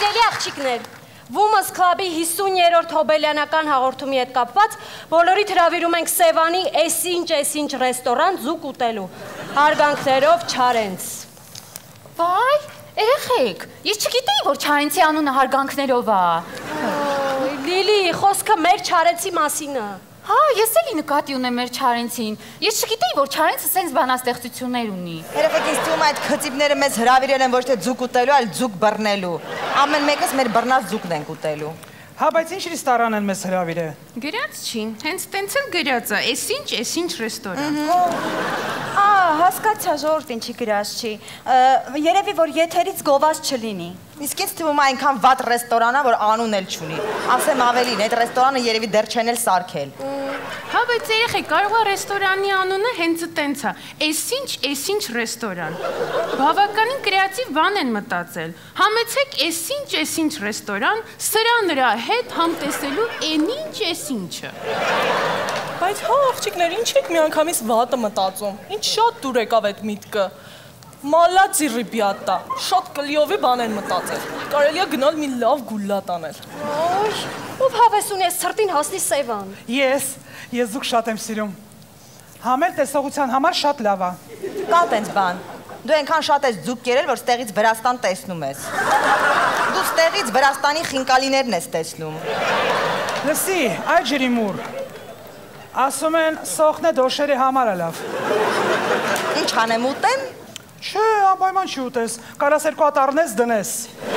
Սիրելի աղջիկներ, Women's Club-ի 50-րդ հոբելյանական հաղորդումի հետ կապված բոլորիդ հրավիրում ենք Սևանի Էսինչ ռեստորան ձուկ ուտելու։ Հարգանքներով Չարենց։ Վայ, երեխեք, ես չգիտեի, որ Չարենցի անունը հարգանքներով է։ Լիլի, խոսքը մեր Չարենցի մասին է։ Հա, ես էլի նկատի ունեմ մեր Չարենցին։ Ես չգիտեի, որ Չարենցը սենց բանաստեղծություններ ունի։ Երեխեք, ինձ թվում է այդ խծիպները մեզ հրավիրել են ոչ թե ձուկ ուտելու, այլ ձուկ բռնելու։ Ամեն մեկս մեր բռնած ձուկն ենք ուտելու։ Հա, բայց ինչ ռեստորան են մեզ հրավիրել։ Գրած չի, հենց տենց էլ գրած է, Էսինչ ռեստորան։ Հասկացա, ժողովուրդ ինչի գրած չի։ Երևի որ եթերից գոված չլինի։ Իսկ ինձ թվում է այնքան վատ ռեստորան է, որ անուն էլ չունի։ Ասեմ ավելին, այդ ռեստորանը երևի դեռ չեն էլ սարքել։ Հա, բայց երեխեք, կարող է ռեստորանի անունը հենց տենց է, Էսինչ ռեստորան։ Բավականին կրեատիվ բան են մտածել։ Համեցեք Էսինչ ռեստորան, սրա նրա հետ համտեսելու էսինչը։ Բայց հա, աղջիկներ, ինչ եք միանգամից վատը մտածում։ Ինչ շատ դուր եկավ այդ միտքը։ Մալացի ռիբյատա, շատ կլիովի բան են մտածել։ Կարելի է գնալ մի լավ գուլլատ անել։ Ով հավես ունի այս ցրտին հասնի Սևան։ Ես ձուկ շատ եմ սիրում։ Համել տեսողության համար շատ լավ է։ Կա տենց բան։ Դու այնքան շատ ես ձուկ կերել, որ ստեղից Վրաստան տեսնում ես։ Դու ստեղից Վրաստանի խինկալիներն ես տեսնում։ Լսի, այդ ջրի մուր։ Ասում են, սոխն է դոշերի համար է լավ։ Ինչ անեմ ուտեմ։ Չէ, անպայման չի ուտես, կարաս երկու հատ առնես դնես։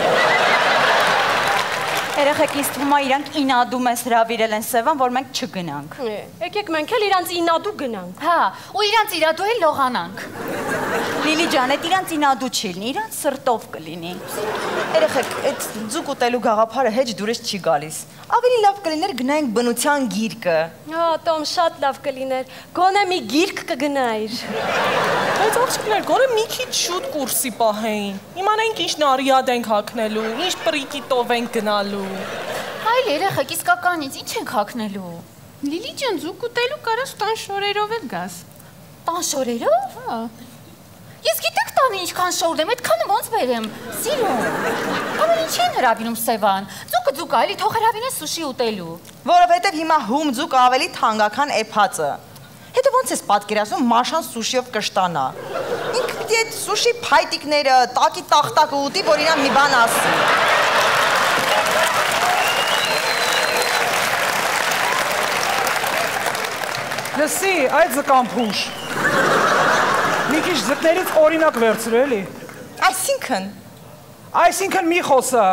Երեխեք, ինձ թվում է իրանք ինադու մեզ հրավիրել են Սևան, որ մենք չգնանք։ Եկեք մենք էլ իրանց ինադու գնանք։ Հա, ու իրանց իրադու էլ լողանանք։ Լիլի ջան, այդ իրանց ինադու չի լինի, իրանց սրտով կլինի։ Երեխեք, այդ ձուկ ուտելու գաղափարը հեչ դուրս չի գալիս։ Ավելի լավ կլիներ գնայինք բնության գիրկը։ Հա, Տոմ, շատ լավ կլիներ։ Գոնե մի գիրք կգնայիր։ Բայց աղջիկներ, գոնե մի քիչ շուտ կուրսի պահեին։ Իմանայինք ինչ նարիադ ենք հագնելու, ինչ պրիկիտով ենք գնալու։ Այլ երեխեք, իսկականից ինչ ենք հագնելու։ Լիլի ջան, ձուկ ուտելու կարաս տան շորերով էլ գաս։ Տան շորերով։ Հա։ Ես գիտեք տանը ինչքան շորդ եմ, այդքանը ոնց բերեմ, սիրում։ Ամեն ինչ են հրավիրում Սևան, ձուկը ձուկ այլի թող հրավիրեն սուշի ուտելու։ Որովհետև հիմա հում ձուկ ավելի թանկական էփածը։ Հետո ոնց ես պատկերացնում Մաշան սուշիով կշտանա։ Ինքը պիտի այդ սուշի փայտիկները, տակի տախտակը ուտի, որ իրան մի բան ասի։ Լսի, այդ զկամփուշ։ Մի քիչ ձկներից օրինակ վերցրու էլի։ Այսինքն մի խոսա։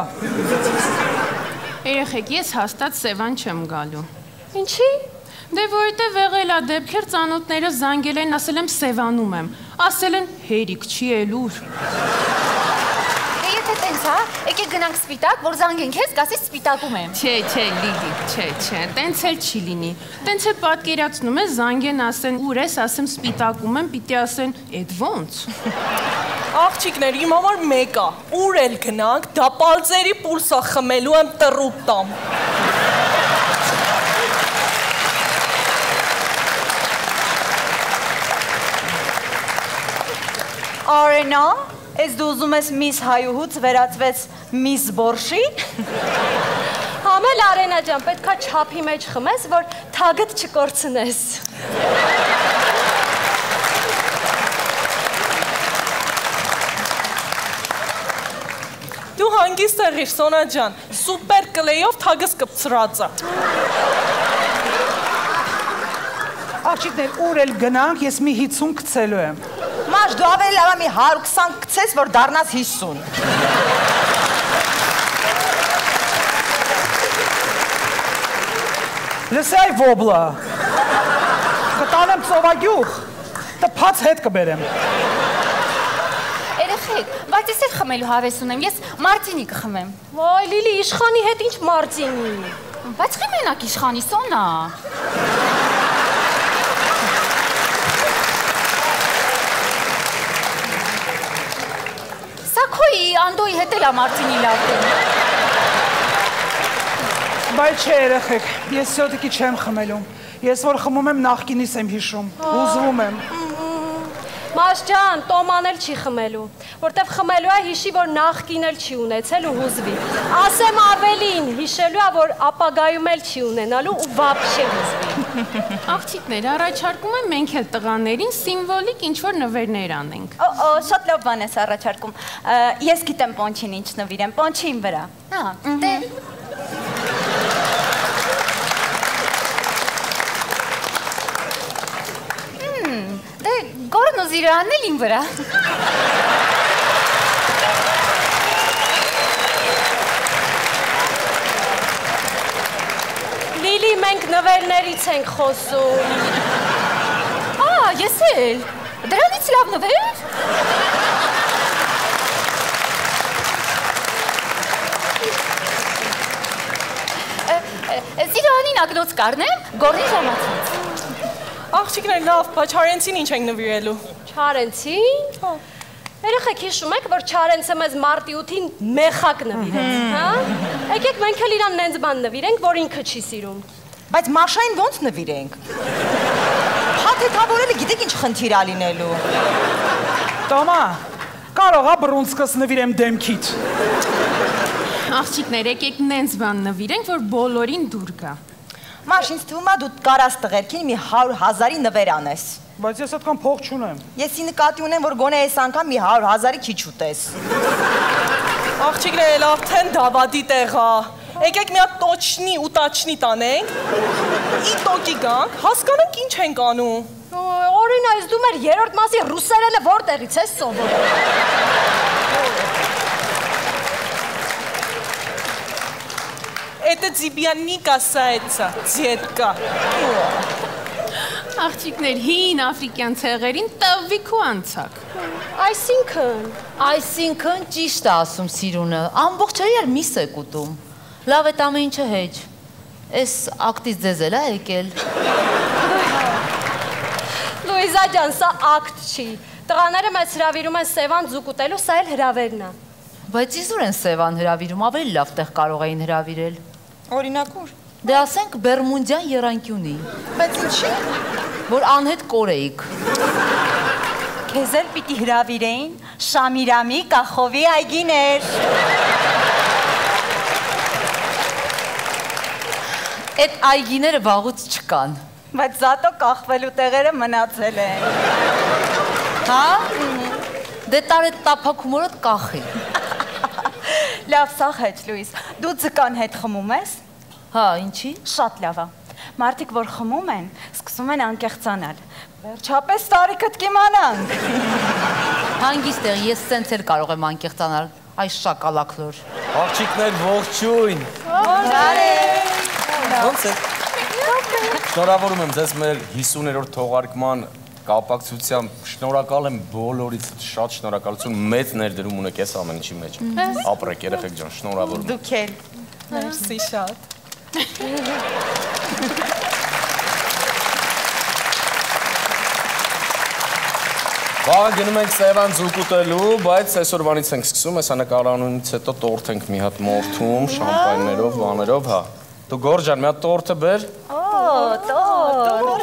Երեխեք, ես հաստատ Սևան չեմ գալու։ Ինչի։ Դե որտե եղել է դեպքեր ծանոթները զանգել են, ասել եմ Սևանում եմ։ Ասել են հերիք չի էլուր։ Եթե տենց հա, եկեք գնանք սպիտակ, որ զանգեն քեզ, կասես սպիտակում եմ։ Չէ, Լիլի, չէ, տենց էլ չի լինի։ Տենց էլ պատկերացնում ես, զանգեն ասեն ուր ես, ասեմ սպիտակում եմ, պիտի ասեն էդ ոնց։ Աղջիկներ, իմ համար մեկ է, ուր էլ գնանք, դապալձերի պուլսա խմելու եմ տրուկ տամ։ Արենա, ես դու ուզում ես միս հայուհուց վերածվեց միս բորշի։ Համել Արենա ջան, պետքա չափի մեջ խմես, որ թագդ չկորցնես։ Դու հանգիստ եղիր, Սոնա ջան, սուպեր կլեյով թագս կպցրած է։ Աղջիկներ, ուր էլ գնանք, ես մի 50 գցելու եմ։ Մաշ, դու ավելի լավ մի 120 գցես, որ դառնաս 50։ Լսի այ ոբլա։ Կտանեմ ծովագյուղ, տփած հետ կբերեմ։ Երեխեք, բայց ես էլ խմելու հավես ունեմ, ես մարտինի կխմեմ։ Վայ, Լիլի, իշխանի հետ ինչ մարտինի։ Բայց խի մենակ իշխանի, Սոնա։ Սակոյի Անդոյի հետ էլ է մարտինի լավ դեմ։ Բայց չէ երեխեք, ես սյոտիկի չեմ խմելու։ Ես որ խմում եմ նախկինիս եմ հիշում, հուզվում եմ։ Մաշ ջան, տոման էլ չի խմելու, որտեվ խմելու է հիշի, որ նախկին էլ չի ունեցել ու հուզվի։ Ասեմ ավելին, հիշելու է, որ ապագայում էլ չի ունենալու ու վաբշե հուզվի։ Աղջիկներ, առաջարկում եմ մենք էլ տղաներին սիմվոլիկ ինչ-որ նվերներ անենք։ Շատ լավ բան ես առաջարկում։ Ես գիտեմ Պոնչին ինչ նվիրեմ, Պոնչին վրա։ Դե Դե գորն ու զիրանն էլ իմ վրա։ Լիլի, մենք նվերներից ենք խոսում։ Ես էլ։ Դրանից լավ նվեր։ Զիրանին ակնոց կարնեմ, գորնին ժամացած։ Աղջիկներ, լավ, բայց Չարենցին ինչ ենք նվիրելու։ Չարենցին։ Երեխեք հիշում եք, որ Չարենցը մեզ մարտի 8-ին մեխակ նվիրեց, հա? Եկեք մենք էլ իրան նենց բան նվիրենք, որ ինքը չի սիրում։ Բայց Մաշային ոնց նվիրենք։ Փաթեթավորելը գիտեք ինչ խնդիր ա լինելու։ Տոմա, կարող ա բռունցքս նվիրեմ դեմքիդ։ Աղջիկներ, եկեք նենց բան նվիրենք, որ բոլորին դուր գա։ Մաշ, ինձ թվում է դու կարաս տղերքին մի 100,000-ի նվեր անես։ Բայց ես այդքան փող չունեմ։ Եսի նկատի ունեմ, որ գոնե այս անգամ մի 100,000-ի քիչ ուտես։ Աղջիկներ, արդեն դավադի տեղ ա։ Եկեք մի հատ տոչնի ու տաչնի տանենք։ Ի տոկի գանք, հասկանանք ինչ ենք անում։ Օրինա, ես դու մեր երրորդ մասի ռուսերենը որտեղից ես սովորել։ Это тебя не касается, детка. Աղջիկներ, հին աֆրիկյան ցեղերին տվվիկ ու անցակ։ Այսինքն ճիշտ է ասում Սիրունը, ամբողջ էր միս եք ուտում։ Լավ է ամեն ինչը հեչ։ Էս ակտից ձեզ էլ է եկել։ Լուիզա ջան, սա ակտ չի։ Տղաները մեզ հրավիրում են Սևան ձուկ ուտելու, սա էլ հրավերն է։ Բայց իզուր են Սևան հրավիրում, ավելի լավ տեղ կարող էին հրավիրել։ Օրինակ ուր։ Դե ասենք Բերմունդյան եռանկյունի։ Բայց ինչի։ Որ անհետ կորեիք։ Քեզ էլ պիտի հրավիրեին Շամիրամի Կախովի այգիներ։ Այդ այգիները վաղուց չկան։ Բայց զատո կախվելու տեղերը մնացել են։ Հա? Դե տար այդ տափակ հումորդ կախի։ Լավ, սաղ հետ, Լուիս, դու ձկան հետ խմում ես։ Հա, ինչի։ Շատ լավ է։ Մարդիկ, որ խմում են, սկսում են անկեղծանալ։ Վերջապես տարիքդ կիմանանք։ Հանգիստ եղ, ես սենց էլ կարող եմ անկեղծանալ, այս շակալակլոր։ Աղջիկներ, ողջույն։ Ոնց եք։ Շնորհավորում եմ ձեզ մեր 50-րդ թողարկման կապակցությամբ, շնորհակալ եմ բոլորից, շատ շնորհակալություն, մեծ ներդրում ունեք այս ամեն ինչի մեջ։ Ապրեք, երեխեք ջան, շնորհավորում։ Դուք էլ։ Մերսի շատ։ Վաղը գնում ենք Սևան ձուկ ուտելու, բայց այսօրվանից ենք սկսում, հեսա նկարանունից հետո տորթ ենք մի հատ մորթում, շամպայներով, բաներով, հա։ Դու Գոր ջան, մի հատ տորթը բեր։ Տորթ։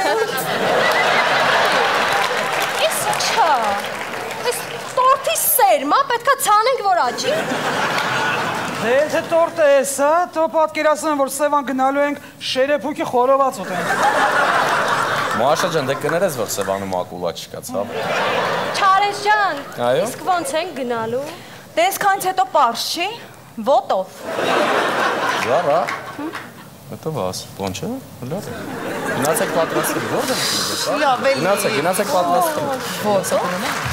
Էս ինչա։ Էս տորթի սերմ է, պետքա ցանենք, որ աճի։ Դե եթե տորտը ես, հա, թո պատկերացնեմ, որ Սևան գնալու ենք շերեփուկի խորոված ուտենք։ Մաշա ջան, դե կներես, որ Սևանում ակուլա չկա, ցավ։ Չարես ջան, Այո։ իսկ ոնց ենք գնալու։ Դե այսքանից հետո պարզ չի, ոտով։ Զարա։ Հետո վաս, բան չէ, լավ։ Գնացեք պատրաստել, ո՞ր դեմ եք։ Լավ էլի։ Գնացեք պատրաստել։ Ո՞ս ապրում է։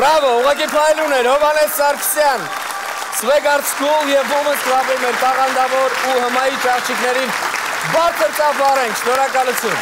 Բրավո, ուղղակի փայլուներ, Հովանես Սարգսյան, Swagart School եւ Women's Club-ի մեր տաղանդավոր ու հմայի աղջիկներին բարձր ծափ արենք, շնորհակալություն։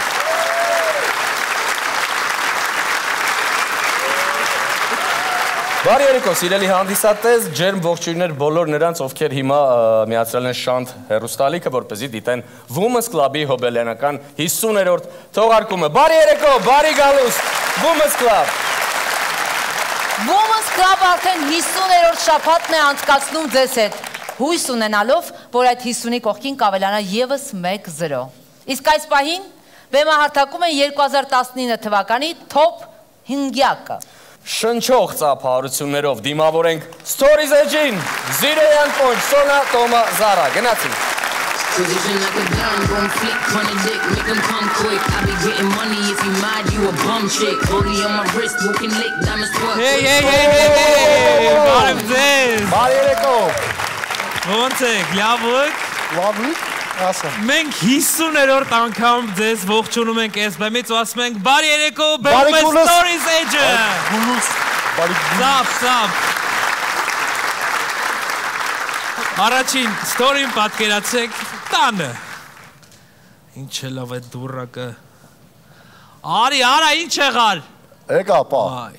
Բարի երեկո, սիրելի հանդիսատես, ջերմ ողջույններ բոլոր նրանց, ովքեր հիմա միացրել են Շանթ հեռուստալիքը, որպեսզի դիտեն Women's Club-ի հոբելյանական 50-րդ թողարկումը։ Բարի երեկո, բարի գալուստ, Women's Club։ Women's Club արդեն 50-րդ շաբաթն է անցկացնում ձեզ հետ, հույս ունենալով, որ այդ 50-ի կողքին կավելանա ևս 1-0։ Իսկ այս պահին բեմահարթակում են 2019 թվականի top 5-յակը։ Շնչող ծափահարություններով դիմավորենք Stories Edge-ին, Zireyyan Ponch, Sona, Toma, Zara, գնացինք։ Position like a gun, gon' flick, on a dick, make him come quick. I be getting money if you mad, you a bum chick. Holy on my wrist, walking lick, diamonds twerk. Hey, բարև ձեզ։ Բարի երեկո։ Ոնց եք, լավ եք։ Ասա։ Մենք 50-րդ անգամ ձեզ ողջունում ենք այս բեմից ու ասում ենք բարի երեկո, բեմում է Stories Edge-ը։ Սապ։ Առաջին story-ին պատկերացեք տանը։ Ինչ է լավ այդ դուրակը։ Արի, արա, ինչ եղար։ Եկա, պա։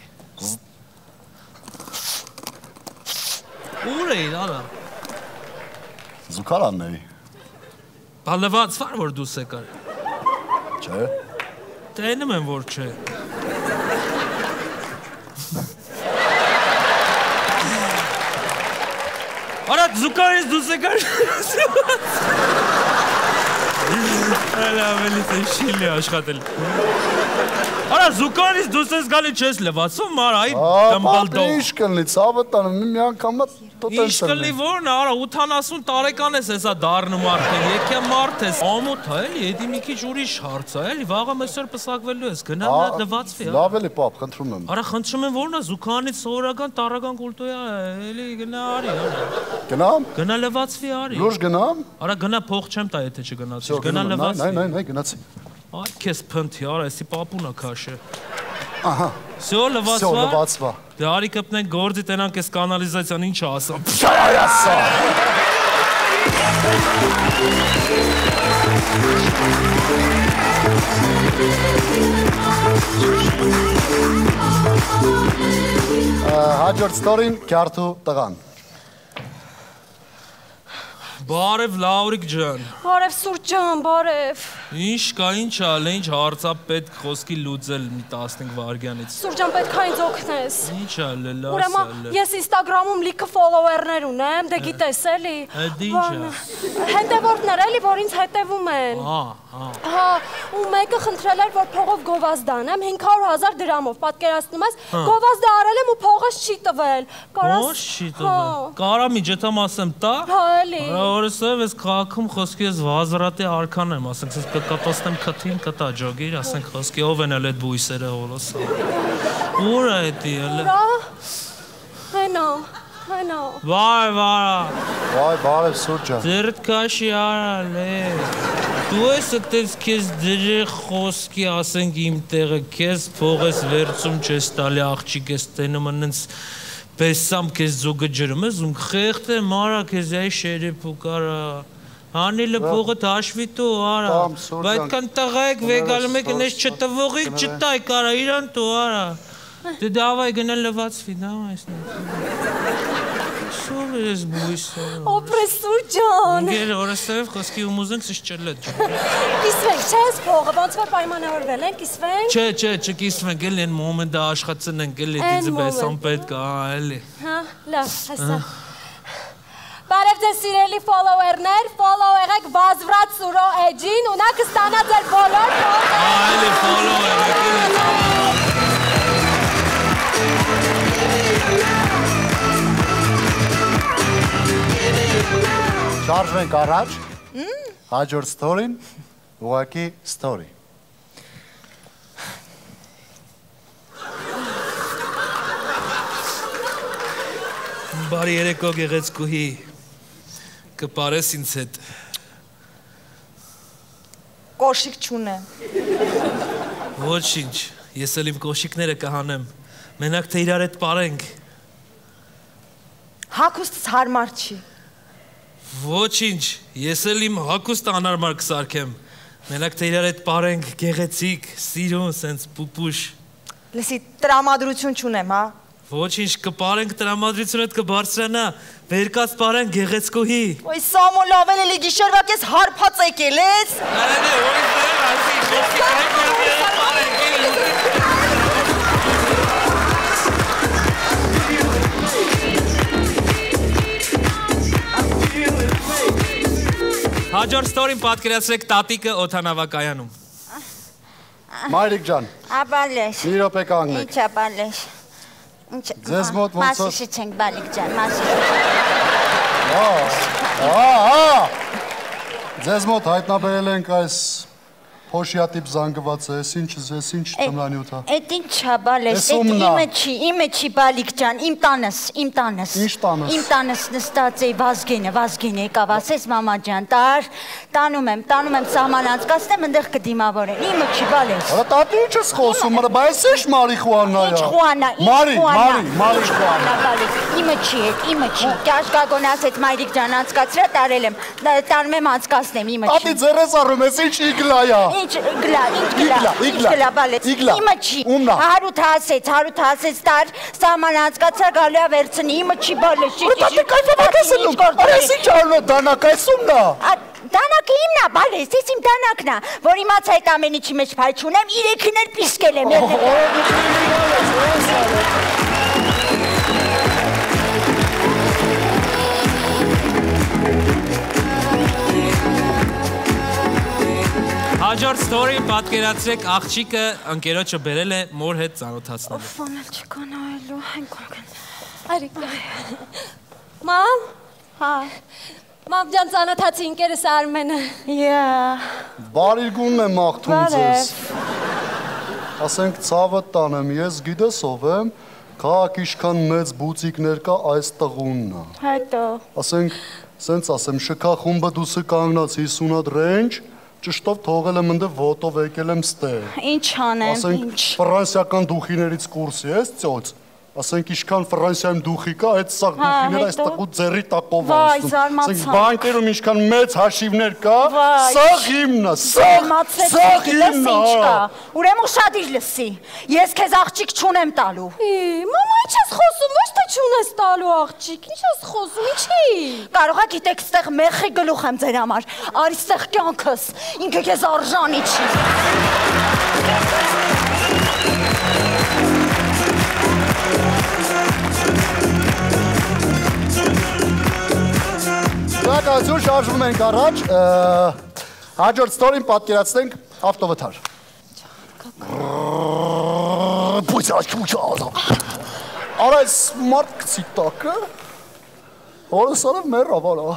Ուր էին, արա։ Զուքարանն էի։ Բալված վար, որ դուս եկար։ Չէ։ Տենում եմ, որ չէ։ Արա, զուքարից դուս եկար։ Ալա, ավելից են շիլի աշխատել։ Արա, զուքարից դուս ես գալի չես լվացում, մարա, այ դմբալդով։ Ինչ կլնի, ծավտանը մի անգամը Ինչ կլի որն, արա, 80 տարեկան ես եսա դարնում արդեն, եկյա մարդ ես, ամոթ է, էլի, եդի մի քիչ ուրիշ հարց է, էլի, վաղը մեսօր պսակվելու ես, գնա նա լվացվի, լավ էլի, պապ, խնդրում եմ։ Արա, խնդրում եմ որն է, զուքանից սովորական տարական կուլտույա է, էլի, գնա արի, արա։ Գնամ։ Գնա լվացվի արի։ Լուրջ գնամ։ Արա, գնա փող չեմ տա, եթե չգնացիր, գնա լվացվի։ Նայ, գնացի։ Այ քեզ փնթի, արա, էսի պապունա քաշը։ Ահա։ Всё լվացվա։ Դե արի կպնենք գործի տենանք այս կանալիզացիան ինչ ասա։ Շայասա։ Հաջորդ ստորին քյարթու տղան։ Բարև Լաուրիկ ջան։ Բարև Սուրճ ջան, բարև։ Ինչ կա, ինչ ալ, ինչ հարցա պետք խոսքի լուծել մի 15 վայրկյանից։ Սուրճ ջան, պետք է ինձ օգնես։ Ինչ ալ, լաս Ուրեմն ես Instagram-ում լիքը follower-ներ ունեմ, դե գիտես էլի։ Այդ ինչ է։ Հետևորդներ էլի, որ ինձ հետևում են։ Հա, ու մեկը խնդրել էր, որ փողով գովազդանեմ 500,000 դրամով, պատկերացնում ես, գովազդը արել եմ ու փողս չի տվել։ Ո՞չ չի տվել։ Կարա միջետամ ասեմ, տա։ Հա, էլի։ Օրեսով ես քաղաքում խոսքի ես վազրատի արքան եմ, ասենք ես կկատոստեմ քթին կտա ջոգիր, ասենք խոսքի ով են էլ այդ բույսերը հոլոսա։ Ուր է էդի էլ։ Հենա։ Բարև Սուրճ ջան։ Ձերդ կաշի արալ է։ Դու ես այդպես քեզ դրե խոսքի ասենք իմ տեղը, քեզ փող ես վերցում չես տալի աղջիկ ես տենում անենց Պեսամ քեզ զուգը ջրում ես, ում խեղտ է մարա քեզ այ շերեփ ու կարա Հանելը փողը հաշվի տու արա, բայց կան տղայք վեգալում եք նես չտվողիկ չտայ կարա իրան տու արա, դե դավայ գնա լվացվի, դավայ սնա Սով ես բույսը Օպրես Սուրճ ջան Ինգեր օրստև խոսքի ու մուզենք սիշ ճլետ Կիսվենք, չէ ես փողը, ոնց որ պայմանավորվել են, կիսվենք Չէ, չկիսվենք, էլի են մոմենտը աշխատցնենք, էլի դիձը բեսան պետք է, էլի Հա, լավ, հեսա Բարև ձեզ սիրելի follower-ներ, follow եղեք Վազվրատ Սուրո Edge-ին, ու նա կստանա ձեր բոլոր փողը Էլի follow եղեք, Շարժվենք առաջ, հաջորդ ստորին, ուղղակի ստորի։ Բարի երեկո գեղեցկուհի, կպարես ինձ հետ։ Կոշիկ չունեմ։ Ոչինչ, ես էլ իմ կոշիկները կհանեմ, Մենակ թե իրար հետ պարենք։ Հակուստս հարմար չի։ Ոչինչ, ես էլ իմ հակուստը անարմար կսարքեմ։ Մենակ թե իրար հետ պարենք, գեղեցիկ, սիրուն, սենց պուպուշ։ Լսի, տրամադրություն չունեմ, հա։ Ոչինչ, կպարենք տրամադրությունը կբարձրանա, վերկած պարենք գեղեցկուհի։ Ոյ Սամոլ, ավել էլի գիշերվա կես հարփած եկել ես։ Հաջորդ ստորին պատկերացրեք տատիկը օդանավակայանում։ Մայրիկ ջան։ Աբալես։ Մի րոպե կանգնեք։ Ինչ աբալես։ Ձեզ մոտ ոնց որ Մասիշի չենք բալիկ ջան, մասիշի։ Ձեզ մոտ հայտնաբերել ենք այս փոշիատիպ զանգվածը, ես ինչ տնանյութ է։ Էդ ինչ աբալես, էդ իմը չի բալիկ ջան, իմ տանս։ Ինչ տանս։ Իմ տանս նստած է Վազգենը եկավ, ասես մամա ջան, տանում եմ սահման անցկացնեմ, ընդեղ կդիմավորեն, իմը չի բալես։ Արա տատի ինչ ես խոսում, բայց ես մարիխուանա է։ Ինչ խուանա, մարիխուանա բալես, իմը չի, կաշկագոն ասեց մայրիկ ջան անցկացրա տարել եմ, տանում եմ անցկացնեմ, իմը չի։ Տատի ձերես առում ես, ինչ իգլա է։ Ինչ գլա, բալեց, իմը չի, հարութ հասեց տար, սահման անցկացրա գալու է վերցնի, իմը չի բալես, Տատի կայֆավակ ես էնում, արես ինչ արում է դանակ, այսումն է։ Դանակը իմն է, բալես, ես իմ դանակն է, որ իմաց այդ ամեն ինչի մեջ փայ չունեմ, իրեքին էլ պիսկել եմ։ Հաջորդ ստորին պատկերացրեք աղջիկը ընկերոջը բերել է մոր հետ ծանոթացնելու։ Ֆոնել չկանայելու, հենք Արիկ։ Մամ։ Հա։ Մամ ջան ծանոթացի ընկերս Արմենը։ Բարի գունն եմ աղթում ձեզ։ Ասենք ցավը տանեմ, ես գիտես ով եմ, քաղաք իշքան մեծ բուծիկներ կա այս տղունն է։ Հետո։ Ասենք, սենց ասեմ, շքա խումբը դուսը կանգնած 50 հատ ռենջ, ճշտով թողել եմ ընդե ոտով եկել եմ ստեղ։ Ինչ անեմ, Ասենք, ֆրանսիական դուխիներից կուրսի ես ծոց։ Ասենք իշքան Ֆրանսիայում դուխի կա, այդ սաղ դուխիները այս տղու ձեռի տակով ասում։ Ասենք բանկերում իշքան մեծ հաշիվներ կա, սաղ հիմնա, սաղ հիմնա։ Ուրեմն ուշադիր լսի, ես քեզ աղջիկ չունեմ տալու։ Մամա, ինչ ես խոսում, ոչ թե չունես տալու աղջիկ, ինչ ես խոսում, ինչի։ Կարող եք գիտեք ստեղ մեխի գլուխ եմ ձեր համար, արի ստեղ կյանքս, ինքը քեզ արժանի չի։ Շնորհակալություն, շարժվում ենք առաջ, հաջորդ ստորին պատկերացնենք ավտովթար։ Արա այս մարդ կցի տակը, որս արև մեր ավարա։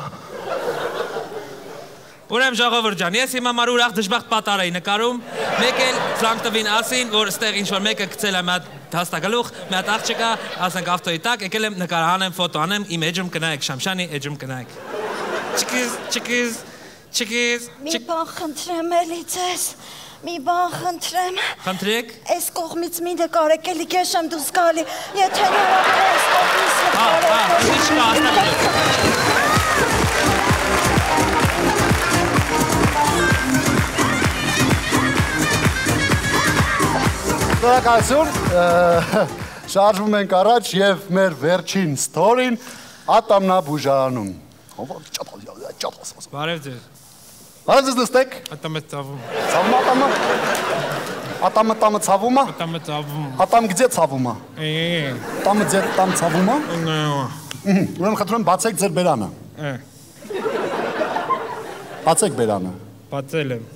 Ուրեմ ժողովուրդ ջան, ես հիմա մար ուրախ դժբախտ պատար էի նկարում, մեկ էլ ծանկ տվին ասին, որ ստեղ ինչ-որ մեկը կցել է մի հատ հաստագլուխ, մի հատ աղջիկա, ասենք ավտոյի տակ, եկել եմ նկարահանեմ, ֆոտո անեմ, իմ էջում կնայեք, Շամշանի էջում կնայեք։ Չկիզ։ Մի բան խնդրեմ էլի ձեզ, մի բան խնդրեմ։ Խնդրեք։ Այս կողմից մի դեկարեք էլի կեշ եմ դուս գալի, եթե նորաբար այս կողմից Շնորհակալություն, շարժվում ենք առաջ և մեր վերջին ստորին Ատամնա բուժարանում։ Բարև ձեզ։ Բարև ձեզ նստեք։ Ատամը ծավում։ Ծավում ատամը։ Ատամը տամը ծավում է։ Ատամը ծավում։ Ատամ գձե ծավում է։ Տամը ձե տամ ծավում է։ Ուրեմն խնդրում եմ բացեք ձեր բերանը։ Բացեք բերանը։ Բացել եմ։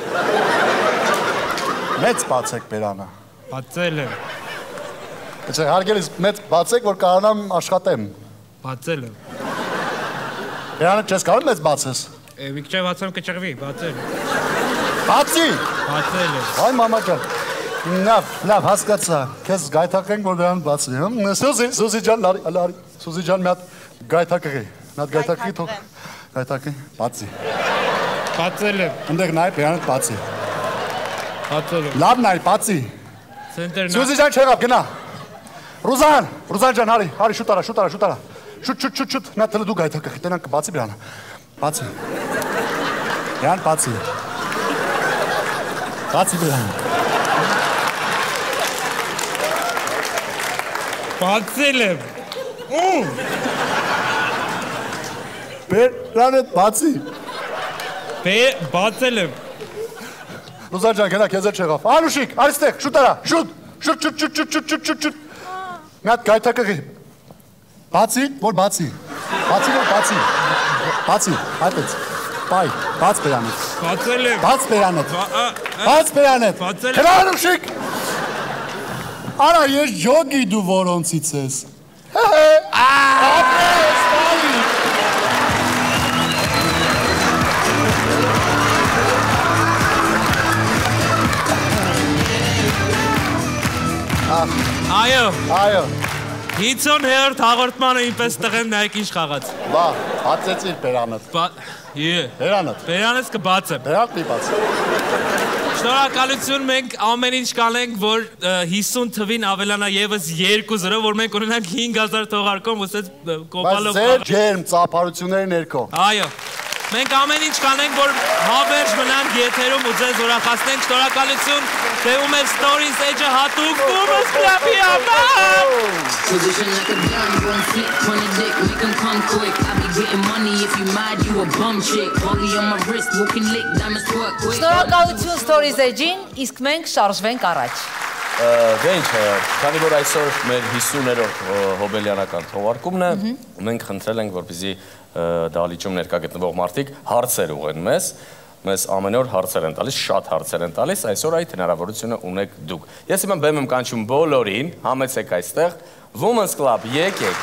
Մեծ բացեք բերանը։ Բացել եմ։ Չէ, հարգելիս մեծ բացեք, որ կարողանամ աշխատեմ։ Բացել եմ։ Բերանը չես կարող մեծ բացես։ Վիկչայ բացեմ կճղվի, բացել։ Բացի։ Բացել եմ։ Այ մամա ջան։ Լավ, հասկացա։ Քեզ գայթակենք, որ դրան բացի, հմ։ Սուզի ջան, լարի։ Սուզի ջան, մի հատ գայթակղի։ Մի հատ գայթակղի թող։ Գայթակղի, բացի։ Բացել եմ։ Ընդեղ նայ, բերանը բացի։ Բացել եմ։ Լավ նայ, բացի։ Սուզի ջան չեղավ, գնա։ Ռուզան ջան, հարի, շուտ արա։ Շուտ, նա տլը դու գայթակը, տենան կբացի բրանը։ Բացի։ Բրան, բացի։ Բացի բրանը։ Բացել եմ։ Բրանը բացի։ Բացել եմ։ Ռուզան ջան, գնա, քեզ էլ չեղավ։ Անուշիկ, արստեղ, շուտ արա, շուտ։ Մի հատ գայթակղի։ Բացի, որ բացի։ Բացի, այդպես։ Բայ, բաց բերանդ։ Բացել եմ։ Բաց բերանդ։ Քրանուշիկ։ Արա, ես ջոգի դու որոնցից ես։ Ապրես, բայ։ Այո։ 50 հերթ հաղորդմանը ինպես տղեմ նայեք ինչ խաղաց։ Բա, բացեցիր բերանդ։ Բերանս կբացեմ։ Բերանդ մի բաց։ Շնորհակալություն, մենք ամեն ինչ կանենք, որ 50 թվին ավելանա եւս 2-0, որ մենք ունենանք 5000 թողարկում, ուսած կոպալով։ Բայց ձեր ջերմ ծափարությունների ներքո։ Այո։ Մենք ամեն ինչ կանենք, որ հավերժ մնանք եթերում ու ձեզ ուրախացնենք։ Շնորհակալություն, դեում էր Stories Edge-ը հատուկ Boomers Club-ի համար։ Position like a gun, gon' flip on the dick, make them come quick. I be getting money if you mad, you a bum chick. Holly on my wrist, walking lick, diamonds twerk quick. Շնորհակալություն Stories Edge-ին, իսկ մենք շարժվենք առաջ։ Դե ինչ է, քանի որ այսօր մեր 50-րդ հոբելյանական թողարկումն է, մենք խնդրել ենք, որպեսզի դահլիճում ներկա գտնվող մարդիկ հարցեր ուղղեն մեզ ամեն օր հարցեր են տալիս, շատ հարցեր են տալիս, այսօր այդ հնարավորությունը ունեք դուք։ Ես հիմա բեմ եմ կանչում բոլորին, համեցեք այստեղ, Women's Club, եկեք։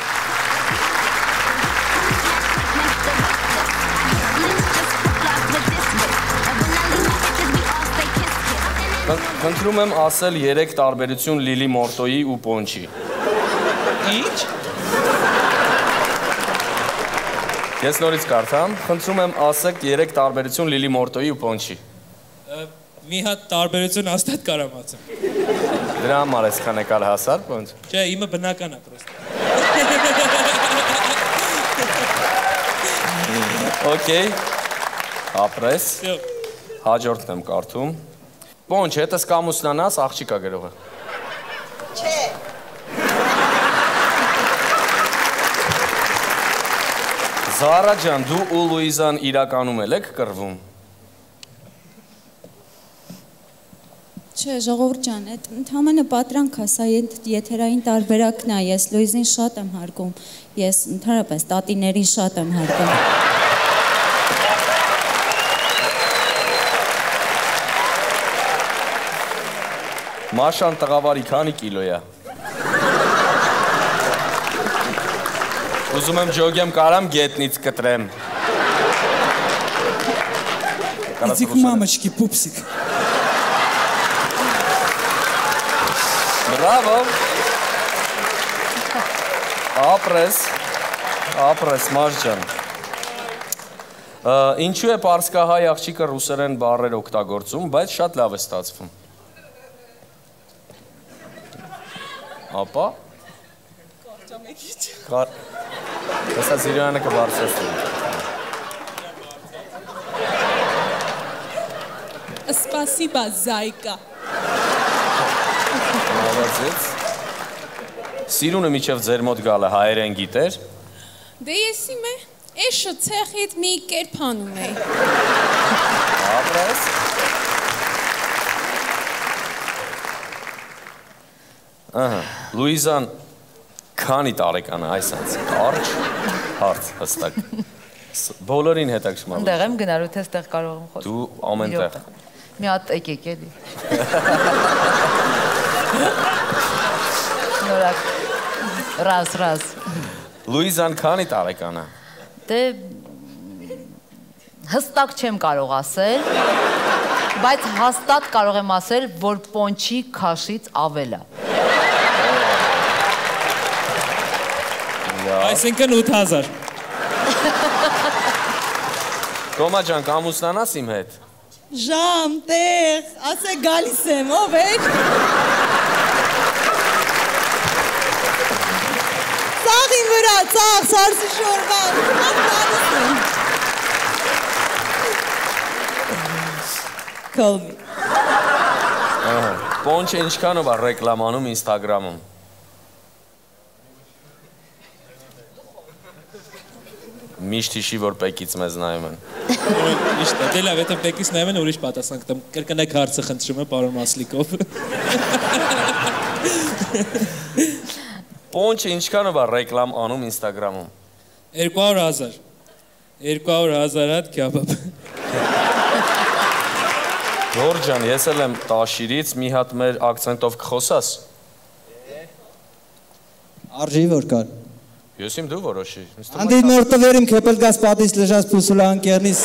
Խնդրում եմ ասել 3 տարբերություն Լիլի Մորտոյի ու Պոնչի։ Ինչ։ Ես նորից կարդամ, խնդրում եմ ասեք 3 տարբերություն Լիլի Մորտոյի ու Պոնչի։ Մի հատ տարբերություն հաստատ կարամ ասեմ։ Դրա համար ես քանեկալ հասար, Պոնչ։ Չէ, իմը բնական է պրոստը։ Okay, ապրես։ Հաջորդն եմ կարդում։ Պոնչ, հետս կամուսնանաս, աղջիկա գրողը։ Չէ։ Զարա ջան, դու ու Լուիզան իրականում եք կռվում։ Չէ, ժողովուրդ ջան, այդ ընդհանրապես պատրանք է, սա եթերային տարբերակն է, ես Լուիզին շատ եմ հարգում, ես ընդհանրապես տատիներին շատ եմ հարգում։ Մաշան տղավարի քանի կիլո է։ Ուզում եմ ջոգեմ կարամ գետնից կտրեմ։ Иди к мамочке, пупсик. Բրավո։ Ապրես, Մաշ ջան։ Ինչու է պարսկահայ աղջիկը ռուսերեն բառեր օգտագործում, բայց շատ լավ է ստացվում։ Ապա։ Հեսա Սիրյանը կբարձրացնի։ Спасибо, зайка։ Մավացեց։ Սիրունը միջև ձեր մոտ գալը հայերեն գիտեր։ Դե ես իմ է, էշը ցեխից մի կերպանում է։ Ապրես։ Ահա, Լուիզան քանի տարեկան է այսպես կարճ հարց հստակ բոլորին հետաքրքրում Այնտեղ եմ գնալու թե այստեղ կարող եմ խոսել Դու ամենտեղ Մի հատ եկեք էլի Շնորհակ Ռազ Լուիզան քանի տարեկան է Դե հստակ չեմ կարող ասել բայց հաստատ կարող եմ ասել որ Պոնչի քաշից ավել է Այսինքն 8000 Կոմա ջան, կամուսնանաս իմ հետ Ժամ, տեղ, ասե գալիս եմ, ով էր Ծախին վրա, ծախ, սարսի շորվան։ Call me. Պոնչը ինչքանով է ռեկլամանում Instagram-ում։ Միշտ հիշի, որ պեկից մեզ նայում են։ Միշտ, դե լավ, եթե պեկից նայում են, ուրիշ պատասխան կտամ։ Կրկնեք հարցը խնդրում եմ, պարոն Մասլիկով։ Պոնչը ինչքանով է ռեկլամ անում Instagram-ում։ 200,000։ 200,000 հատ քյաբաբ։ Գորգ ջան, ես էլ եմ Տաշիրից, մի հատ մեր ակցենտով կխոսաս։ Արժի որ կար։ Ես իմ դու որոշի։ Անդիդ նոր տվերիմ քեպել գաս պատից լժած պուսուլա անկերնիս։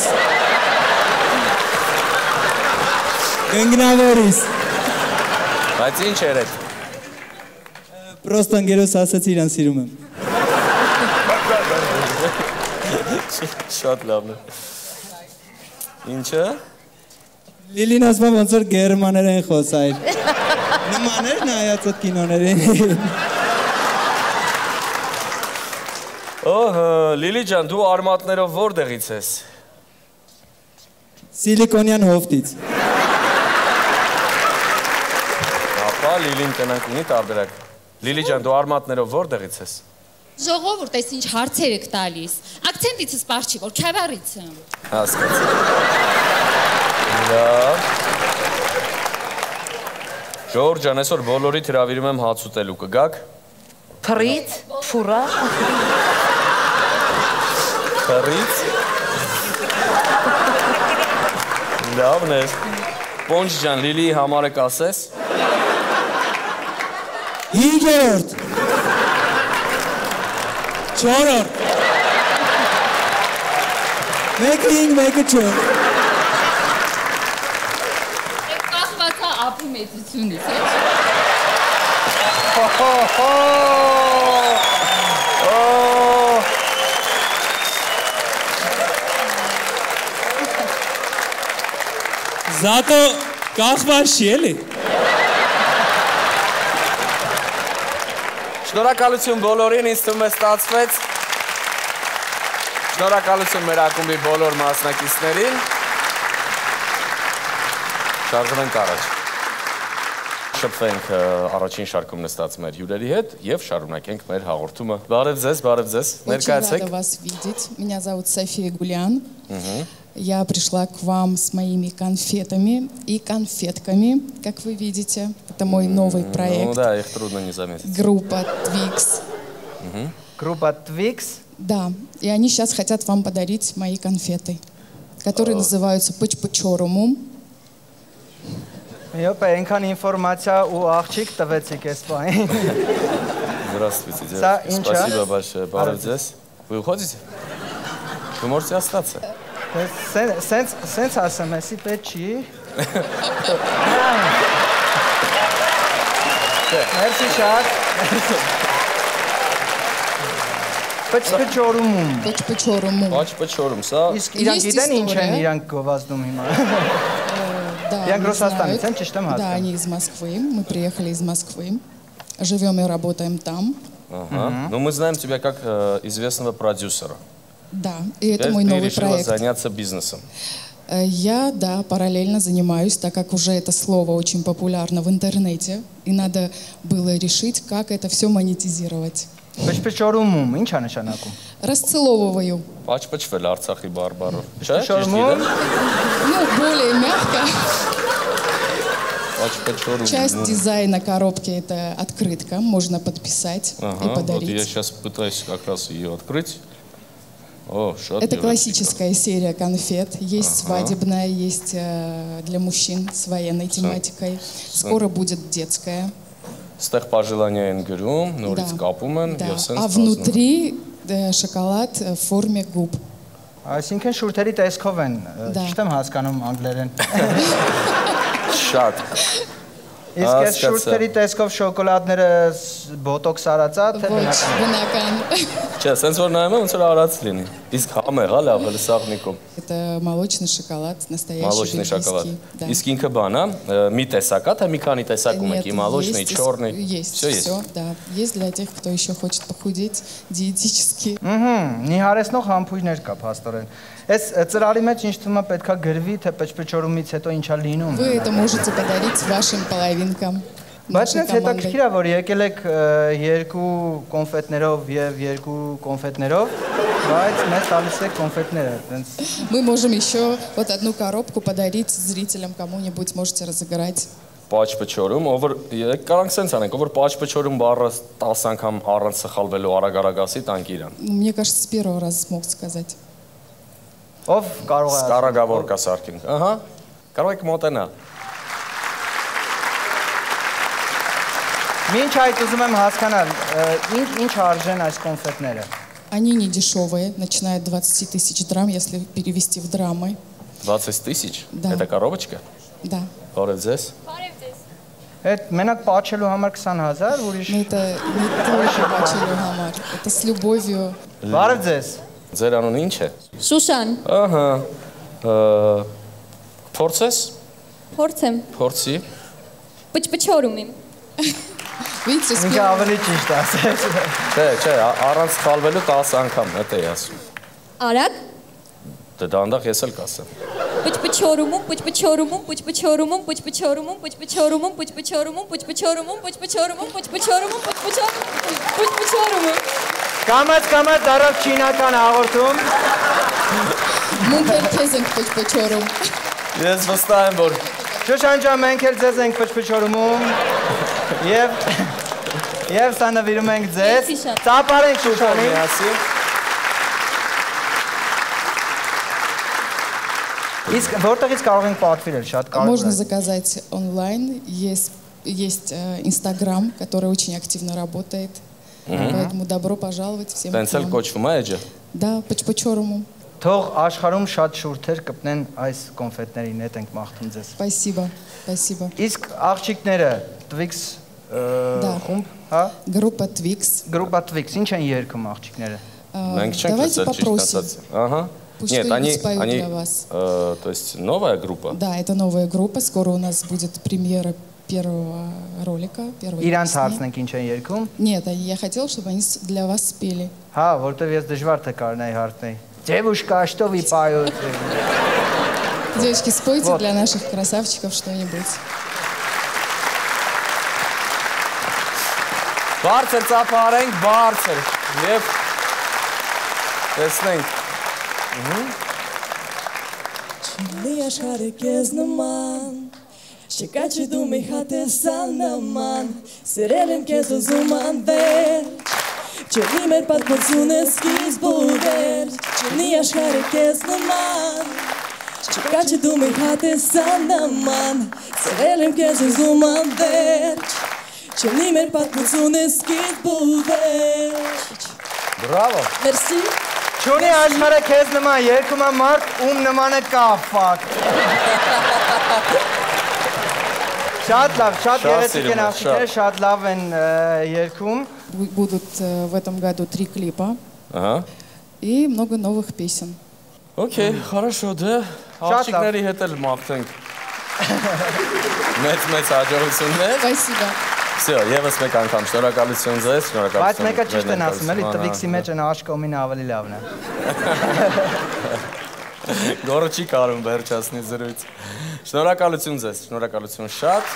Գնգնավորիս։ Բայց ինչ էր էդ։ Պրոստ անգերոս ասաց իրան սիրում եմ։ Շատ լավն է։ Ինչը։ Լիլին ասում ոնց որ գերմաներ են խոսայր։ Նմաներ նայածոտ կինոներին։ Օհ, Լիլի ջան, դու արմատներով որտեղից ես։ Սիլիկոնյան հովտից։ Ապա Լիլին տնանք ունի տարբերակ։ Լիլի ջան, դու արմատներով որտեղից ես։ Ժողովուրդ, այս ինչ հարցեր եք տալիս։ Ակցենտիցս պարզ չի, որ Քյավառից եմ։ Հասկացա։ Լավ։ Ժողովուրդ ջան, այսօր բոլորիդ հրավիրում եմ հաց ուտելու, կգաք։ Թռից, փուրա։ Թռից։ Լավն է։ Պոնչ ջան, Լիլիի համարը կասես։ 5-րդ։ 4-րդ։ 1-5, 1-4։ Կախվածա ապի մեծությունից, է՞։ Զատո կախված չի էլի։ Շնորհակալություն բոլորին, ինձ թվում է ստացվեց։ Շնորհակալություն մեր ակումբի բոլոր մասնակիցներին։ Շարժվենք առաջ։ Շփվենք առաջին շարքում նստած մեր հյուրերի հետ եւ շարունակենք մեր հաղորդումը։ Բարև ձեզ, բարև ձեզ։ Ներկայացեք։ Очень рада вас видеть. Меня зовут София Гулян. Я пришла к вам с моими конфетами и конфетками, как вы видите. Это мой новый проект. Ну да, их трудно не заметить. Группа Twix. Группа Twix? Да. И они сейчас хотят вам подарить мои конфеты, которые называются Пыч-Пычорумум. Ёпа, այնքան ինֆորմացիա ու աղջիկ տվեցիք այս բանին։ Здравствуйте, спасибо большое. Բարև ձեզ։ Вы уходите? Вы можете остаться. Սենց ասեմ, էսի պետք չի։ Մերսի շատ։ Պыч-Պычորումում։ Պыч-Պычորումում։ Պыч-Պычորում, սա։ Իսկ իրանք գիտեն ինչ են իրանք գովազդում հիմա։ Да, да, они из Москвы. Мы приехали из Москвы. Живем и работаем там. Ага. Ну, мы знаем тебя как известного продюсера. Да, и это мой новый проект. Ты решила заняться бизнесом. Я, да, параллельно занимаюсь, так как уже это слово очень популярно в интернете. И надо было решить, как это все монетизировать. Պыч-Պычորումում, ինչ է նշանակում։ Расцеловываю. Պաչ-պչվել Արցախի բարբառով։ Պыч-Պычորումում։ Ну, более мягко. Պաչ-պչորում։ Часть дизайна коробки — это открытка, можно подписать и подарить. Вот я сейчас пытаюсь как раз ее открыть. О, это классическая серия конфет. Есть свадебная, есть для мужчин с военной тематикой. Скоро будет детская. Ստեղ пожелания են գրում, նորից կապում են եւ սենց։ А внутри шоколад в форме губ. Այսինքն շուրթերի տեսքով են, չեմ հասկանում անգլերեն։ Շատ։ Իսկ այս շուրթերի տեսքով շոկոլադները բոտոքս արածա թե բնական։ Չէ, սենց որ նայում եմ, ոնց որ արած լինի։ Իսկ համեղ է, լավ, հələ սաղնիկում։ Это молочный шоколад, настоящий Молочный шоколад։ бельгийский. Да. Իսկ ինքը բան է, մի տեսակ է, թե մի քանի տեսակ ունեք, и молочный, и черный։ Есть, Всё есть։ все, да. Есть для тех, кто еще хочет похудеть, диетически. Նիհարեցնող համբույրներ կա, փաստորեն։ Այս ծրարի մեջ ինչ թվում է պետքա գրվի, թե պեչպեչորումից հետո ինչա լինում։ Вы это можете подарить вашим половинкам. Բայց ինձ հետաքրքիր է, որ եկել եք երկու կոնֆետներով եւ երկու կոնֆետներով, բայց մեզ տալիս եք կոնֆետները։ Мы можем еще вот одну коробку подарить зрителям кому-нибудь, можете разыграть. Պաչպեչորում, ով կարանք սենց անենք, ով պաչպեչորում բառը 10 անգամ առանց սխալվելու արագ-արագ ասի, տանք իրան։ Мне кажется, с первого раза смог сказать. Ով կարող է Սկարագավոր կա սարքին։ Ահա, կարող եք մոտենալ։ Մինչ այդ ուզում եմ հասկանալ, ինչ արժեն այս կոնֆետները։ Они не дешевые, начиная от 20 тысяч драм, если перевести в драмы. 20 тысяч? Да. Это коробочка? Да. Բարև ձեզ։ Այդ մենակ պաչելու համար 20,000, ուրիշ։ Но это не только Бачелю Хамар, это с любовью. Բարև ձեզ։ Ձեր անունը ինչ է։ Շուշան։ Ահա։ Փորձես։ Փորձեմ։ Փորձի։ Պճպճորում եմ։ Видите, с Ինքը ավելի ճիշտ ասեց։ Չէ, առանց սխալվելու 10 անգամ, դա է ասում։ Արագ։ Դե դանդաղ ես էլ կասեմ։ Պճպճորում, պճպճորում, պճպճորում, պճպճորում, պճպճորում, պճպճորում, պճպճորում, պճպճորում, պճպճորում, պճպճորում։ Կամած դարավ չինական հաղորդում։ Մունքեր քեզ ենք պճպճորում։ Ես վստահ եմ, որ Շուշան ջան, մենք էլ ձեզ ենք պճպճորում եւ սա նվիրում ենք ձեզ։ Ծափարենք Շուշանին։ Իսկ որտեղից կարող ենք պատվիրել, շատ կարևոր է։ Можно заказать онлайн, есть Инстаграм, который очень активно работает. Поэтому добро пожаловать всем. Տենցել կոչվում է էջը։ Да, պճպճորում։ Թող աշխարհում շատ շուրթեր կպնեն այս կոնֆետներին, հետ ենք մաղթում ձեզ։ Спасибо, спасибо. Իսկ աղջիկները Twix խումբ, հա? Группа Twix. Группа Twix, ինչ են երգում աղջիկները։ Մենք չենք լսել ճիշտ ասած։ Ահա։ Нет, они, то есть новая группа? Да, это новая группа. Скоро у нас будет премьера первого ролика, первой Իրանց песни. հարցնենք ինչ են երգում։ Нет, я хотел, чтобы они для вас спели. Հա, որտեվ ես դժվար թե կարնայի հարցնեի։ Девушка, что вы поете? Девочки, спойте для наших красавчиков что-нибудь. Բարձր ծափարենք, բարձր։ Եվ տեսնենք։ Չլի աշխարհը քեզ նման, չկա չդու մի հատեսան նման, սիրել եմ քեզ ուզում անվերջ, չլի մեր պատմությունը սկիզբ ու վերջ, չլի աշխարհը քեզ նման, չկա չդու մի հատեսան նման, սիրել եմ քեզ ուզում անվերջ, չլի մեր պատմությունը սկիզբ ու վերջ։ Բրավո։ Մերսի։ Չունի աշխարհը քեզ նման, երգում է մարդ, ում նման է կապակ։ Շատ լավ, շատ գեղեցիկ են աղջիկները, շատ լավ են երգում։ Будут в этом году 3 клипа. Ага. И много новых песен. Окей, хорошо, да. Աղջիկների հետ էլ մաղթենք։ Մեծ հաջողություններ։ Спасибо. Всё, եւս մեկ անգամ շնորհակալություն ձեզ, շնորհակալություն։ Բայց մեկը ճիշտ են ասում, էլի Twix-ի մեջ են աշկոմինը ավելի լավն է։ Գորը չի կարում վերջացնի զրույց։ Շնորհակալություն ձեզ, շնորհակալություն շատ։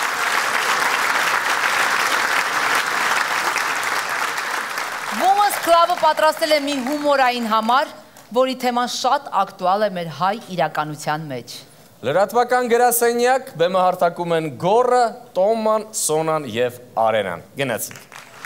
Women's Club-ը պատրաստել է մի հումորային համար, որի թեման շատ ակտուալ է մեր հայ իրականության մեջ։ Լրատվական գրասենյակ բեմը հարթակում են Գորը, Տոման, Սոնան և Արենան։ Գնացինք։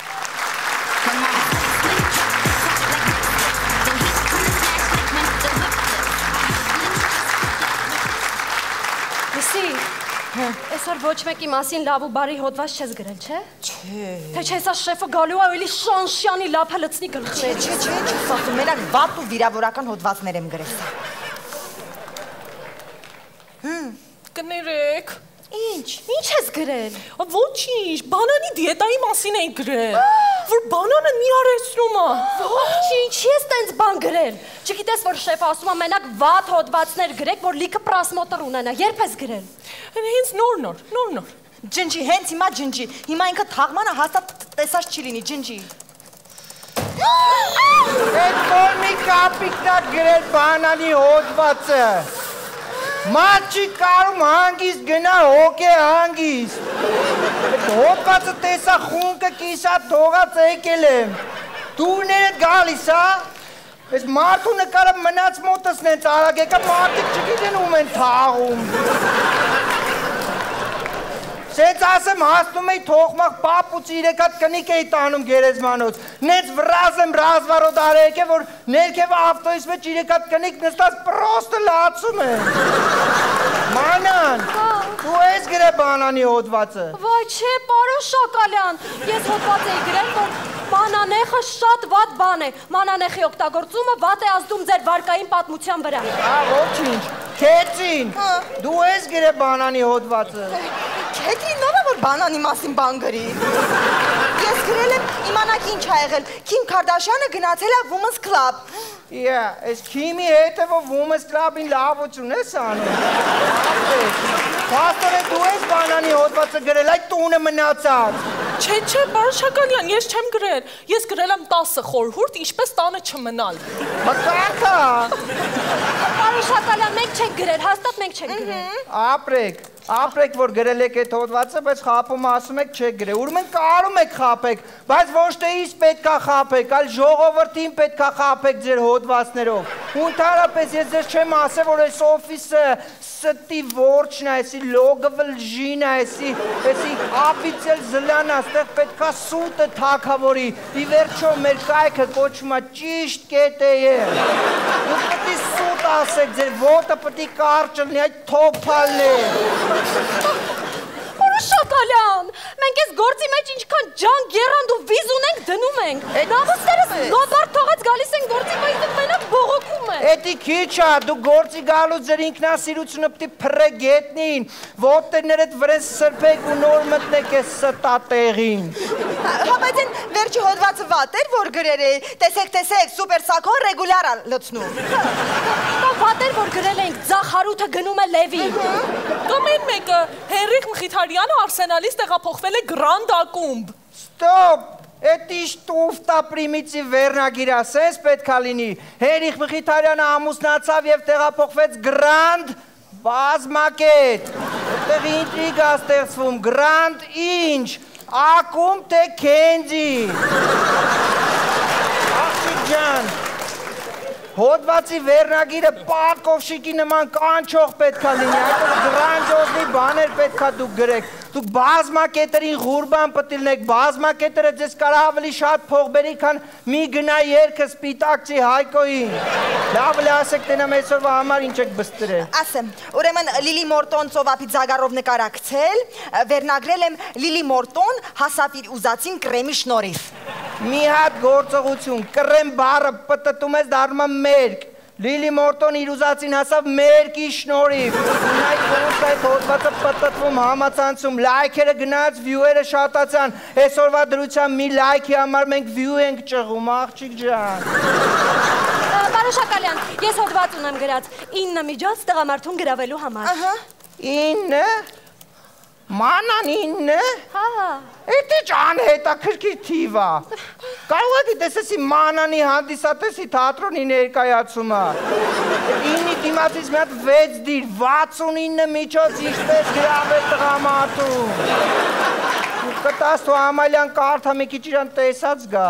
Լսի, այսօր ոչ մեկի մասին լավ ու բարի հոդված չես գրել, չէ։ Չէ։ Թե չէ, սա շեֆը գալու է էլի շանշյանի լափը լցնի գլխներ։ Չէ, չես ասում, մենակ վատ ու վիրավորական հոդվածներ եմ գրել։ Կներեք, Ինչ ես գրել։ Ոչինչ, բանանի դիետայի մասին էի գրել։ Որ բանանը նիարեցնում է։ Ոչինչ, ես տենց բան գրել։ Չգիտես, որ շեֆը ասում է մենակ վատ հոդվածներ գրեք, որ լիքը պրասմոտր ունենա։ Երբ ես գրել։ Հենց նոր։ Ջնջի, հենց հիմա ջնջի։ Հիմա ինքը թաղմանը հաստատ տեսած չի լինի, ջնջի։ Այդ որ մի կապիկն է գրել բանանի հոդվածը։ Մարդ չի կարում հանգիստ գնա հոգ է հանգիստ։ Այդ հոդվածը տեսա խունկը կիսա թողած եկել եմ։ Դուրներդ գալիս, հա։ Այս մարդու նկարը մնաց մոտս նենց արագ եկա, մարդիկ չգիտեն ում են թաղում։ Սենց ասեմ հասնում էի թողմաղ պապուց 3 հատ կնիկ էի տանում գերեզմանոց, նենց վրազ եմ ռազվարոտ արեք է, որ ներքև ավտոյիս մեջ 3 հատ կնիկ նստած պրոստը լացում են։ Մանան, դու ես գրե բանանի հոդվածը։ Վայ չէ, պարոն Շակալյան, ես հոդված էի գրել, որ մանանեխը շատ վատ բան է, մանանեխի օգտագործումը վատ է ազդում ձեր վարկային պատմության վրա։ Ոչինչ, Քեթրին, դու ես գրե բանանի հոդվածը։ Քեթրին նոր է, որ բանանի մասին բան գրի։ Ես գրել եմ իմանաք ինչ ա եղել, Քիմ Քարդաշյանը գնացել է Women's Club։ Այս Քիմի հետևով Women's Club-ին լավություն ես անում։ Պաստորե, դու ես բանանի հոդվածը գրել, այդ տունը մնացած։ Չէ, պարոն Շակալյան, ես չեմ գրել։ Ես գրել եմ 10 խորհուրդ, ինչպես տանը չմնալ։ Մկանքա։ Պարոն Շակալյան, մենք չենք գրել, հաստատ մենք չենք գրել։ Ապրեք, որ գրել եք այդ հոդվածը, բայց խապում ասում եք չեք գրել։ Ուրում են կարում եք խապեք, բայց ոչ թե իս պետքա խապեք, այլ ժողովրդին պետքա խապեք ձեր հոդվածներով։ Ընդհանրապես ես ձեզ չեմ ասել, որ այս օֆիսը ստի որջն է, այսի լոգվը լժին է, այսի ապիցել զլան է, ստեղ պետքա սուտը թակավորի, ի վերջո մեր կայքը կոչում է ճիշտ կետ է է։ Դուք պետի սուտ ասեք, ձեր ոտը պետի կարճ լնի, այդ թոփալն է։ Պարոն Շակալյան, մենք այս գործի մեջ ինչքան ջան, գերանդ ու վիզ ունենք դնում ենք։ Նավստերս նոբար թողած գալիս են գործի, բայց դուք մենակ բողոքում եք։ Էդի քիչ ա, դու գործի գալու ձեր ինքնասիրությունը պիտի փռե գետնին, ոտներդ վրեն սրբեք ու նոր մտնեք այս ստատեղին։ Հա, բայց են վերջի հոդվածը վատ էր, որ գրել է, տեսեք, սուպեր սակոն ռեգուլյար ա լցնում։ Վատ էր, որ գրել ենք, ձախ հարութը գնում է Լևին։ Կամ այն մեկը, Հենրիկ Մխիթարյանը Արսենալից տեղափոխվել է Grand Ակումբ։ Ստոպ, էդ իշ տուֆտա պրիմիցիվ վերնագիր ասես պետքա լինի։ Հենրիկ Մխիթարյանը ամուսնացավ և տեղափոխվեց Grand բազմակետ։ Այդտեղ ինտրիգ ա ստեղծվում, Grand ինչ, Ակումբ թե Քենձի։ Աղջիկ ջան, հոդվածի վերնագիրը պակովշիկի նման կանչող պետքա լինի, այդպես գրանջոզնի բաներ պետքա դուք գրեք, դուք բազմակետերին ղուրբան պտիլնեք, բազմակետերը ձեզ կարա ավելի շատ փող բերի, քան մի գնա երկը սպիտակցի Հայկոյին, լավ լի ասեք տենամ այսօրվա համար ինչ եք բստրել։ Ասեմ, ուրեմն Լիլի Մորտոն ծովափի ձագարով նկարակցել, վերնագրել եմ Լիլի Մորտոն հասապիր ուզածին կրեմի շնորհիվ։ Մի հատ գործողություն, կրեմ բառը պտտում ես դառնում է մերկ, Լիլի Մորտոն իր ուզածին հասավ մերկի շնորհիվ, ունայք ոնց այդ հոդվածը պտտվում համացանցում, լայքերը գնաց, վյուերը շատացան, այսօրվա դրության մի լայքի համար մենք վյու ենք ճղում, աղջիկ ջան։ Պարոն Շակալյան, ես հոդված ունեմ գրած, 9 միջոց տղամարդուն գրավելու համար։ 9? Մանան 9? Հա։ Էդ ինչ անհետաքրքիր թիվ ա։ Կարող եք տեսեսի մանանի հանդիսատեսի թատրոնի ներկայացումը։ 9-ի դիմացից մի հատ 6 դիր, 69 միջոց ինչպես գրավել տղամարդուն։ Կտաս թո Ամալյան կարթա մի քիչ իրան տեսած գա։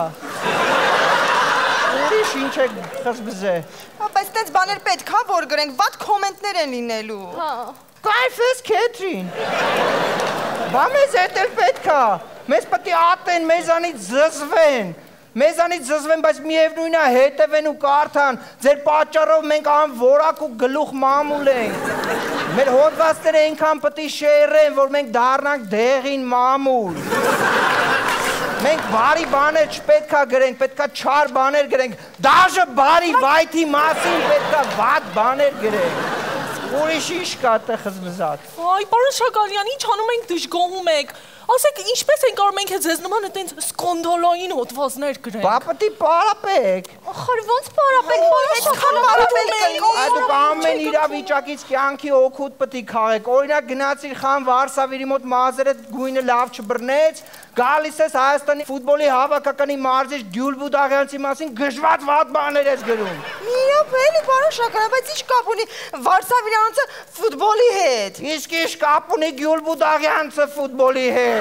Ուրիշ ինչ եք խզբզե։ Բայց տենց բաներ պետք հա որ գրենք, վատ կոմենտներ են լինելու։ Կայֆ ես Քեթրին։ Բա մեզ էդ էլ պետք ա, մեզ պտի ատեն, մեզանից զզվեն, բայց միևնույն ա հետևեն ու կարթան, ձեր պատճառով մենք անվորակ ու գլուխ մամուլ ենք, մեր հոդվածները ենքան պտի շերեն, որ մենք դառնանք դեղին մամուլ, մենք բարի բաներ չպետք ա գրենք, պետք ա չար բաներ գրենք, դաժը բարի վայթի մասին պետք ա վատ բաներ գրենք, Ուրիշ ինչ կա տխս բզատ։ Այ, պարոն Շակալյան, ինչ անում ենք դժգոհում եք։ Ասեք, ինչպես են կարող մենք ձեզ նման այդպես սկանդալային հոդվածներ գրենք։ Բա պետք է պարապեք։ Ախր ոնց պարապեք, Այդ դուք ամեն իրավիճակից կյանքի օգուտ պետք է քաղեք։ Օրինակ գնացիր Խան Վարշավիրի մոտ մազերը գույնը լավ չբռնեց, գալիս ես Հայաստանի ֆուտբոլի հավաքականի մարզիչ Գյուլբու Դաղյանցի մասին գժված վատ բաներ ես գրում։ Միապ էլի, պարոն Շակալյան, բայց ինչ կապ ունի Վարշավիրյանցը ֆուտբոլի հետ։ Իսկ ինչ կապ ունի Գյուլբու Դաղյանցը ֆուտբոլի հետ։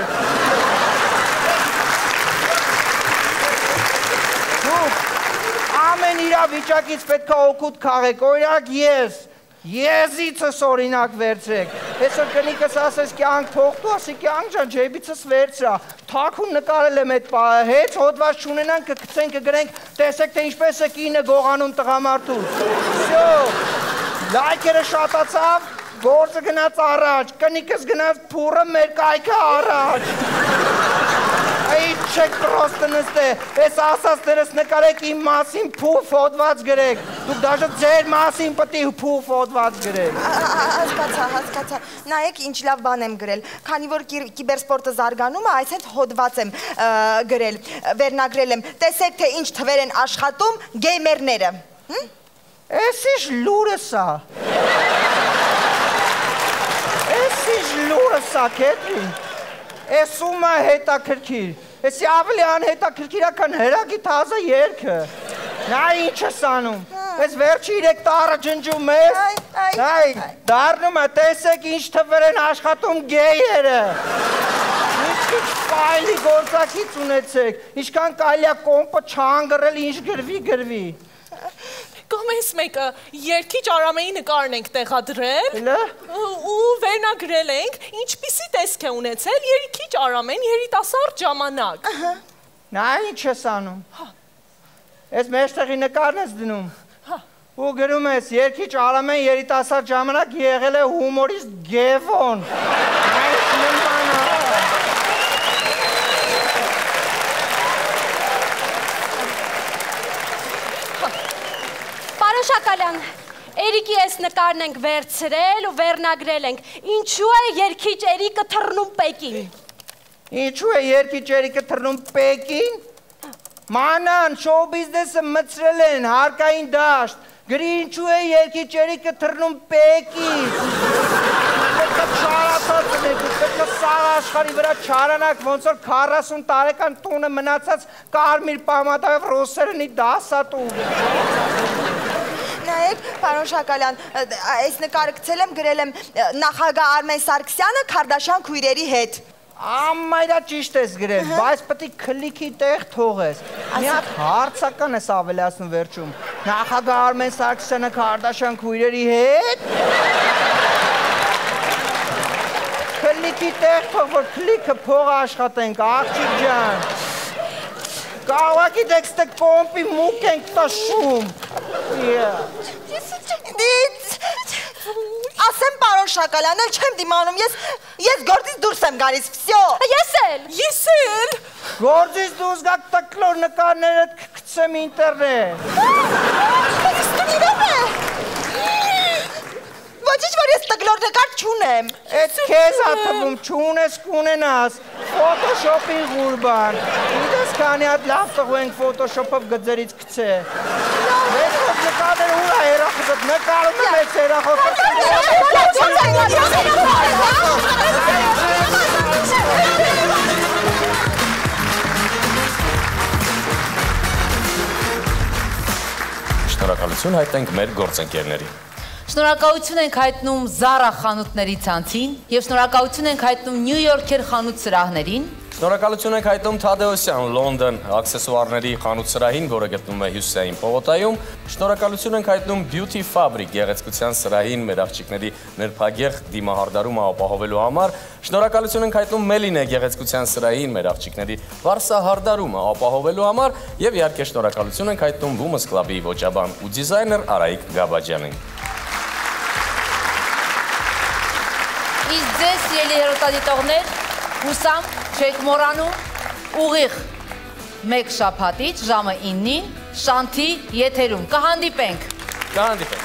Ամեն իրավիճակից պետք է օգուտ քաղեք, օրինակ եզիցս օրինակ վերցրեք, այսօր կնիկս ասես կյանք թողտու, ասի կյանք ջան ջեբիցս վերցրա, թաքուն նկարել եմ այդ պահը, հեչ հոդված չունենան կգցենք կգրենք, տեսեք թե ինչպես է կինը գողանում տղամարդուց, վсё, լայքերը շատացավ, գործը գնաց առաջ, կնիկս գնաց փուրը մեր կայքը առաջ, Այդ չեք պրոստը նստե, ես ասացներս նկարեք իմ մասին փուվ հոդված գրեք, դուք դաժը ձեր մասին պտի փուվ հոդված գրեք։ Հասկացա, նայեք ինչ լավ բան եմ գրել, քանի որ կիբերսպորտը զարգանում է, այս հետ հոդված եմ գրել, վերնագրել եմ, տեսեք թե ինչ թվեր են աշխատում գեյմերները։ Էս ինչ լուրը սա։ Էս ինչ լուրը սա, Քեթրին։ Էս ումա հետաքրքիր, էսի ավելի անհետաքրքիր է, քան հերակի թազը երգը, նա ինչ ես անում, էս վերջի 3 տարը ջնջում ես, դառնում է, տեսեք ինչ թվեր են աշխատում գեյերը, ինչ ֆայլի գործակից ունեցեք, ինչքան կարելի է կոմպը չանգրել, ինչ գրվի։ Կամ ես մեկը երկիչ Արամեի նկարն ենք տեղադրել ու վերնագրել ենք, ինչպիսի տեսք է ունեցել երկիչ Արամեն երիտասարդ ժամանակ։ Նա ինչ ես անում, ես մեջտեղի նկարն ես դնում, ու գրում ես երկիչ Արամեն երիտասարդ ժամանակ եղել է հումորիստ Գևոն, Շակալյան, Էրիկի այս նկարն ենք վերցրել ու վերնագրել ենք, ինչու է երկիչ Էրիկը թռնում Պեկին։ Ինչու է երկիչ Էրիկը թռնում Պեկին։ Մանան, շոու բիզնեսը մտցրել են, հարկային դաշտ, գրի ինչու է երկիչ Էրիկը թռնում Պեկին։ Պետք է չարացած ունեք, պետք է սաղ աշխարհի վրա չարանաք, ոնց որ 40 տարեկան տունը մնացած կարմիր պամատայով ռուսերենի դասատու։ Նայեք, պարոն Շակալյան, այս նկարը գցել եմ, գրել եմ նախագահ Արմեն Սարգսյանը Քարդաշյան քույրերի հետ։ Ամայրա ճիշտ ես գրել, բայց պետք է քլիքի տեղ թողես։ Մի հատ հարցական ես ավելացնում վերջում։ Նախագահ Արմեն Սարգսյանը Քարդաշյան քույրերի հետ։ Քլիքի տեղ թող, որ քլիքը փող աշխատենք, աղջիկ ջան։ Կաղակի դեքստը կոմպի մուկ ենք տաշում։ Ասեմ պարոն Շակալյան, էլ չեմ դիմանում, ես գործից դուրս եմ գալիս, վсё։ Ես էլ։ Գործից դուրս գաք տկլոր նկարները կգցեմ ինտերնետ։ Ոչինչ որ ես տկլոր նկար չունեմ։ Էդ քեզ ա թվում, չունես կունենաս, ֆոտոշոպին ղուրբան։ Գիտես քանի հատ լավ տղու ենք ֆոտոշոպով գծերից գցե։ Մեծ հոտ նկարներ ուր ա հերախոսդ, նկարում է մեծ հերախոսդ։ Շնորհակալություն հայտնենք մեր գործընկերներին։ Շնորհակալություն ենք հայտնում Zara խանութների ցանցին եւ շնորհակալություն ենք հայտնում New Yorker խանութ սրահներին։ Շնորհակալություն ենք հայտնում Թադեոսյան Լոնդոն աքսեսուարների խանութ սրահին, որը գտնվում է Հյուսիսային պողոտայում։ Շնորհակալություն ենք հայտնում Beauty Fabric գեղեցկության սրահին մեր աղջիկների նրբագեղ դիմահարդարումը ապահովելու համար։ Շնորհակալություն ենք հայտնում Մելինե գեղեցկության սրահին մեր աղջիկների վարսահարդարումը ապահովելու համար եւ իհարկե շնորհակալություն ենք հայտնում Women's Club-ի ոճաբան ու դիզայներ Արայիկ Գաբաջյանին։ Իսկ ձեզ ելի հերոտադիտողներ, հուսամ չեք մոռանում ուղիղ մեկ շաբաթից ժամը 9-ին Շանթի եթերում։ Կհանդիպենք։